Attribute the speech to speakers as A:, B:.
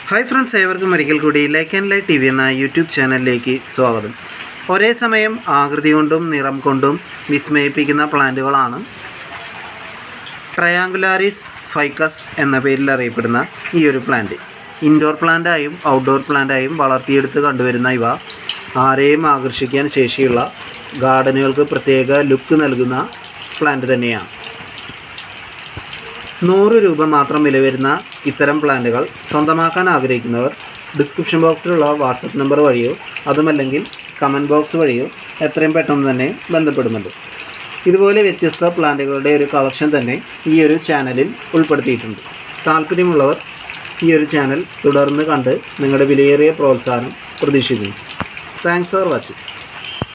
A: Hi friends, ഏവർക്കും ഒരിക്കൽ കൂടി ലൈക്ക് ആൻഡ് ലൈറ്റ് TV എന്ന യൂട്യൂബ് ചാനലിലേക്ക് സ്വാഗതം. ഒരേ സമയം ആകൃതി കൊണ്ടും നിറം കൊണ്ടും വിസ്മയിപ്പിക്കുന്ന പ്ലാന്റുകളാണ് ട്രയാങ്കുലാരിസ് ഫൈക്കസ് എന്ന പേരിൽ അറിയപ്പെടുന്ന ഈ ഒരു പ്ലാന്റ്. ഇൻഡോർ പ്ലാന്റായും ഔട്ട്ഡോർ പ്ലാന്റായും വളർത്തിയെടുത്ത് കണ്ടുവരുന്ന ഇവ ആരെയും ആകർഷിക്കാൻ ശേഷിയുള്ള ഗാർഡനുകൾക്ക് പ്രത്യേക ലുക്ക് നൽകുന്ന പ്ലാന്റ് തന്നെയാണ്. 100 രൂപ മാത്രം വില വരുന്ന ഇത്തരം പ്ലാന്റുകൾ സ്വന്തമാക്കാൻ ആഗ്രഹിക്കുന്നവർ ഡിസ്ക്രിപ്ഷൻ ബോക്സിലുള്ള വാട്സപ്പ് നമ്പർ വഴിയോ അതുമല്ലെങ്കിൽ കമൻറ്റ് ബോക്സ് വഴിയോ എത്രയും പെട്ടെന്ന് തന്നെ ബന്ധപ്പെടുന്നുണ്ട്. ഇതുപോലെ വ്യത്യസ്ത പ്ലാന്റുകളുടെ ഒരു കളക്ഷൻ തന്നെ ഈ ഒരു ചാനലിൽ ഉൾപ്പെടുത്തിയിട്ടുണ്ട്. താല്പര്യമുള്ളവർ ഈ ഒരു ചാനൽ തുടർന്ന് കണ്ട് നിങ്ങളുടെ വിലയേറിയ പ്രോത്സാഹനം പ്രതീക്ഷിക്കുന്നു. Thanks for watching.